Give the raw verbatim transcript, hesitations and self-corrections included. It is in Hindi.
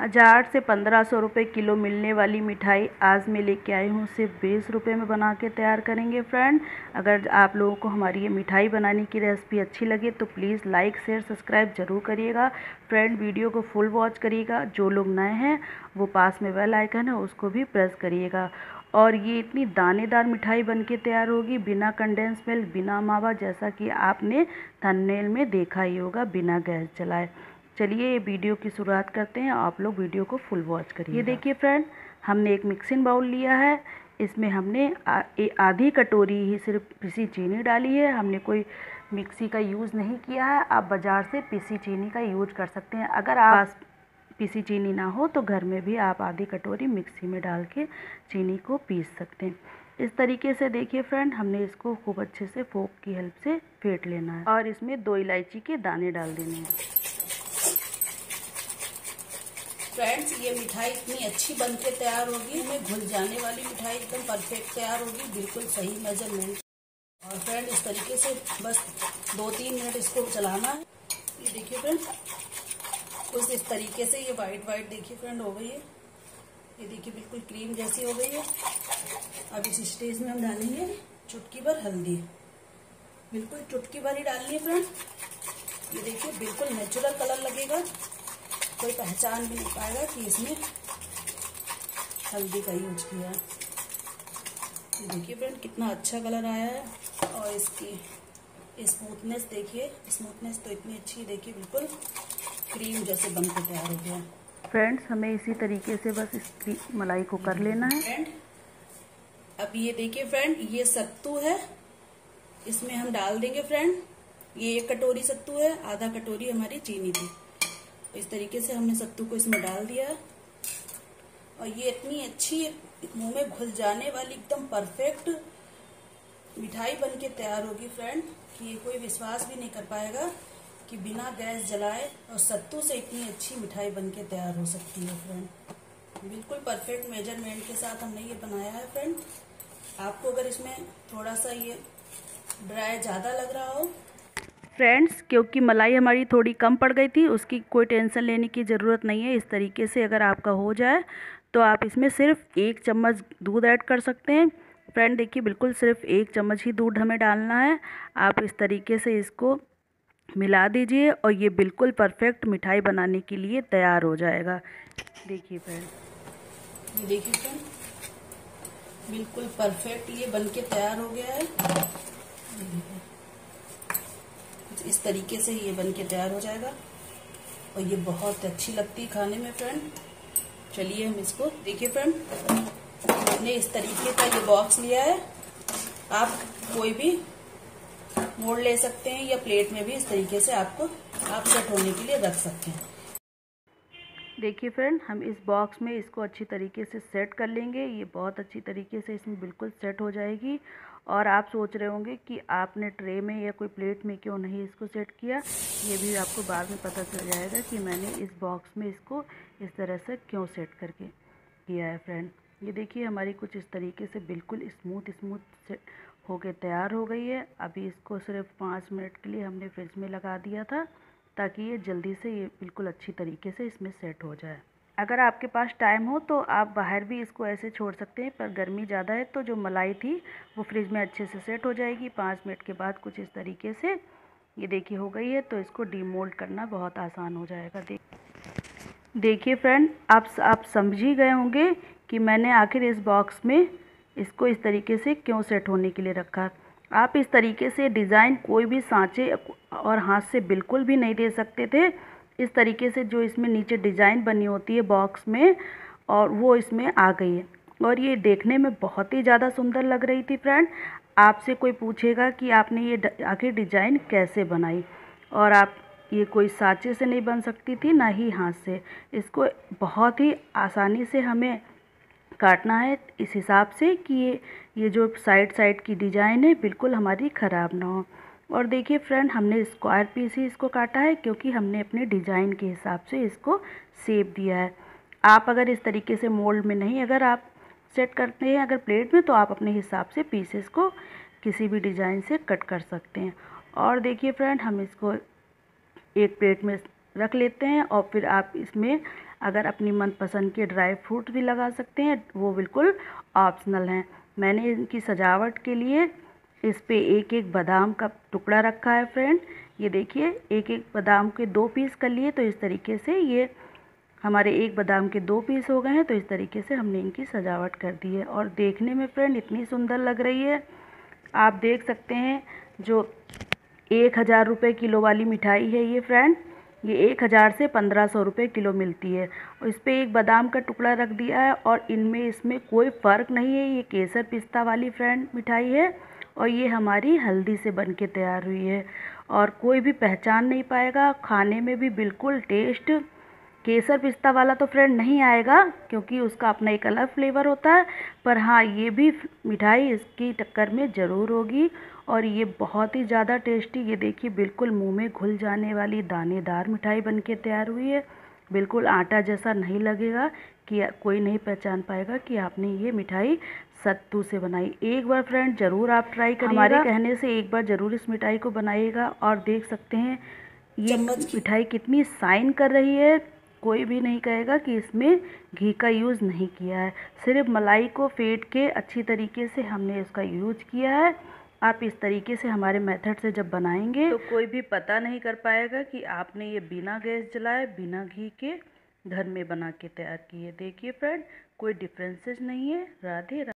हज़ार से पंद्रह सौ रुपये किलो मिलने वाली मिठाई आज मैं लेके आई हूँ सिर्फ बीस रुपये में बना के तैयार करेंगे फ्रेंड। अगर आप लोगों को हमारी ये मिठाई बनाने की रेसिपी अच्छी लगे तो प्लीज़ लाइक शेयर सब्सक्राइब ज़रूर करिएगा फ्रेंड। वीडियो को फुल वॉच करिएगा। जो लोग नए हैं वो पास में बेल आइकन है उसको भी प्रेस करिएगा। और ये इतनी दानेदार मिठाई बन के तैयार होगी बिना कंडेंस मिल्क, बिना मावा, जैसा कि आपने थंबनेल में देखा ही होगा, बिना गैस जलाए। चलिए ये वीडियो की शुरुआत करते हैं। आप लोग वीडियो को फुल वॉच करिए। ये देखिए फ्रेंड, हमने एक मिक्सिंग बाउल लिया है। इसमें हमने आधी कटोरी ही सिर्फ पिसी चीनी डाली है। हमने कोई मिक्सी का यूज़ नहीं किया है। आप बाज़ार से पिसी चीनी का यूज कर सकते हैं। अगर आप पिसी चीनी ना हो तो घर में भी आप आधी कटोरी मिक्सी में डाल के चीनी को पीस सकते हैं। इस तरीके से देखिए फ्रेंड, हमने इसको खूब अच्छे से फोक की हेल्प से फेंट लेना है और इसमें दो इलायची के दाने डाल देने हैं। फ्रेंड्स, ये मिठाई इतनी अच्छी बन के तैयार होगी, इसमें घुल जाने वाली मिठाई एकदम परफेक्ट तैयार होगी, बिल्कुल सही मेजरमेंट। और फ्रेंड इस तरीके से बस दो तीन मिनट इसको चलाना है। ये देखिए फ्रेंड, कुछ इस तरीके से ये वाइट वाइट देखिए फ्रेंड हो गई है। ये देखिए बिल्कुल क्रीम जैसी हो गई है। अब इस स्टेज में हम डालेंगे चुटकी भर हल्दी, बिल्कुल चुटकी भर ही डालनी है फ्रेंड। ये देखिए बिल्कुल नेचुरल कलर लगेगा, कोई पहचान भी नहीं पाएगा कि इसमें हल्दी का यूज किया है। देखिए फ्रेंड कितना अच्छा कलर आया है और इसकी स्मूथनेस देखिए, स्मूथनेस तो इतनी अच्छी, देखिए बिल्कुल क्रीम जैसे बन के तैयार हो गया। फ्रेंड्स, हमें इसी तरीके से बस इस मलाई को कर लेना है फ्रेंड। अब ये देखिए फ्रेंड, ये सत्तू है, इसमें हम डाल देंगे फ्रेंड। ये एक कटोरी सत्तू है, आधा कटोरी हमारी चीनी थी। इस तरीके से हमने सत्तू को इसमें डाल दिया और ये इतनी अच्छी मुंह में घुल जाने वाली एकदम परफेक्ट मिठाई बन के तैयार होगी फ्रेंड कि ये कोई विश्वास भी नहीं कर पाएगा कि बिना गैस जलाए और सत्तू से इतनी अच्छी मिठाई बन के तैयार हो सकती है फ्रेंड। बिल्कुल परफेक्ट मेजरमेंट के साथ हमने ये बनाया है फ्रेंड। आपको अगर इसमें थोड़ा सा ये ड्राई ज़्यादा लग रहा हो फ्रेंड्स, क्योंकि मलाई हमारी थोड़ी कम पड़ गई थी, उसकी कोई टेंशन लेने की ज़रूरत नहीं है। इस तरीके से अगर आपका हो जाए तो आप इसमें सिर्फ एक चम्मच दूध ऐड कर सकते हैं फ्रेंड। देखिए बिल्कुल सिर्फ एक चम्मच ही दूध हमें डालना है। आप इस तरीके से इसको मिला दीजिए और ये बिल्कुल परफेक्ट मिठाई बनाने के लिए तैयार हो जाएगा। देखिए फ्रेंड, ये देखिए फ्रेंड बिल्कुल परफेक्ट ये बन के तैयार हो गया है। इस तरीके से ये बन के तैयार हो जाएगा और ये बहुत अच्छी लगती है खाने में फ्रेंड। चलिए हम इसको देखिए फ्रेंड, हमने इस तरीके का ये बॉक्स लिया है। आप कोई भी मोड़ ले सकते हैं या प्लेट में भी इस तरीके से आपको आप सेट होने के लिए रख सकते हैं। देखिए फ्रेंड, हम इस बॉक्स में इसको अच्छी तरीके से सेट कर लेंगे। ये बहुत अच्छी तरीके से इसमें बिल्कुल सेट हो जाएगी। और आप सोच रहे होंगे कि आपने ट्रे में या कोई प्लेट में क्यों नहीं इसको सेट किया। ये भी आपको बाद में पता चल जाएगा कि मैंने इस बॉक्स में इसको इस तरह से क्यों सेट करके किया है फ्रेंड। ये देखिए हमारी कुछ इस तरीके से बिल्कुल स्मूथ स्मूथ से होके तैयार हो गई है। अभी इसको सिर्फ पाँच मिनट के लिए हमने फ्रिज में लगा दिया था ताकि ये जल्दी से ये बिल्कुल अच्छी तरीके से इसमें सेट हो जाए। अगर आपके पास टाइम हो तो आप बाहर भी इसको ऐसे छोड़ सकते हैं, पर गर्मी ज़्यादा है तो जो मलाई थी वो फ्रिज में अच्छे से सेट हो जाएगी। पाँच मिनट के बाद कुछ इस तरीके से ये देखिए हो गई है, तो इसको डीमोल्ड करना बहुत आसान हो जाएगा। देख देखिए फ्रेंड, आप आप समझ ही गए होंगे कि मैंने आखिर इस बॉक्स में इसको इस तरीके से क्यों सेट होने के लिए रखा। आप इस तरीके से डिज़ाइन कोई भी सांचे और हाथ से बिल्कुल भी नहीं दे सकते थे। इस तरीके से जो इसमें नीचे डिज़ाइन बनी होती है बॉक्स में, और वो इसमें आ गई है और ये देखने में बहुत ही ज़्यादा सुंदर लग रही थी फ्रेंड। आपसे कोई पूछेगा कि आपने ये आखिर डिज़ाइन कैसे बनाई, और आप ये कोई सांचे से नहीं बन सकती थी ना ही हाथ से। इसको बहुत ही आसानी से हमें काटना है इस हिसाब से कि ये ये जो साइड साइड की डिज़ाइन है बिल्कुल हमारी ख़राब ना हो। और देखिए फ्रेंड, हमने स्क्वायर पीस ही इसको काटा है क्योंकि हमने अपने डिज़ाइन के हिसाब से इसको शेप दिया है। आप अगर इस तरीके से मोल्ड में नहीं अगर आप सेट करते हैं अगर प्लेट में, तो आप अपने हिसाब से पीसेस को किसी भी डिज़ाइन से कट कर सकते हैं। और देखिए फ्रेंड, हम इसको एक प्लेट में रख लेते हैं। और फिर आप इसमें अगर अपनी मनपसंद के ड्राई फ्रूट भी लगा सकते हैं, वो बिल्कुल ऑप्शनल हैं। मैंने इनकी सजावट के लिए इस पे एक एक बादाम का टुकड़ा रखा है फ्रेंड। ये देखिए, एक एक बादाम के दो पीस कर लिए, तो इस तरीके से ये हमारे एक बादाम के दो पीस हो गए हैं। तो इस तरीके से हमने इनकी सजावट कर दी है और देखने में फ्रेंड इतनी सुंदर लग रही है। आप देख सकते हैं, जो एक हज़ार रुपये किलो वाली मिठाई है ये फ्रेंड, ये एक हज़ार से पंद्रह सौ रुपये किलो मिलती है। और इस पर एक बादाम का टुकड़ा रख दिया है और इनमें इसमें कोई फ़र्क नहीं है। ये केसर पिस्ता वाली फ्रेंड मिठाई है और ये हमारी हल्दी से बन के तैयार हुई है और कोई भी पहचान नहीं पाएगा। खाने में भी बिल्कुल टेस्ट केसर पिस्ता वाला तो फ्रेंड नहीं आएगा, क्योंकि उसका अपना एक अलग फ्लेवर होता है। पर हाँ, ये भी मिठाई इसकी टक्कर में ज़रूर होगी और ये बहुत ही ज़्यादा टेस्टी। ये देखिए, बिल्कुल मुंह में घुल जाने वाली दानेदार मिठाई बनके तैयार हुई है। बिल्कुल आटा जैसा नहीं लगेगा, कि कोई नहीं पहचान पाएगा कि आपने ये मिठाई सत्तू से बनाई। एक बार फ्रेंड ज़रूर आप ट्राई करिएगा, हमारे कहने से एक बार ज़रूर इस मिठाई को बनाइएगा। और देख सकते हैं ये मिठाई कितनी शाइन कर रही है। कोई भी नहीं कहेगा कि इसमें घी का यूज़ नहीं किया है, सिर्फ मलाई को फेंट के अच्छी तरीके से हमने इसका यूज किया है। आप इस तरीके से हमारे मेथड से जब बनाएंगे तो कोई भी पता नहीं कर पाएगा कि आपने ये बिना गैस जलाए, बिना घी के घर में बना के तैयार की है। देखिए फ्रेंड, कोई डिफरेंसेस नहीं है। राधे राधे।